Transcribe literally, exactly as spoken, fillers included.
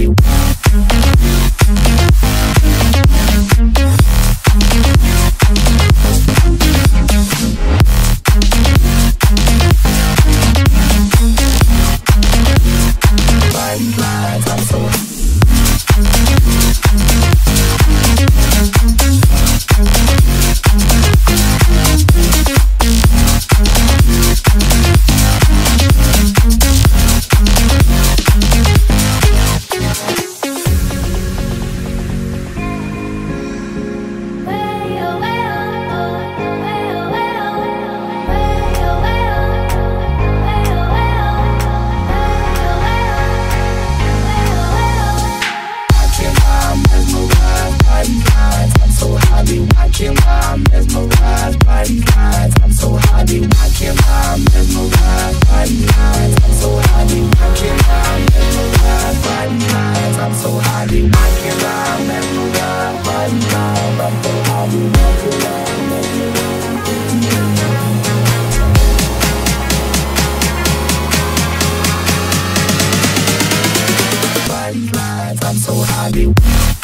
happy. Watching my mesmerized body lines. I'm so happy watching my mesmerized body lines. I'm so happy watching my mesmerized body lines. I'm so happy watching my mesmerized body lines. I'm so happy watching my mesmerized body lines. I'm so happy.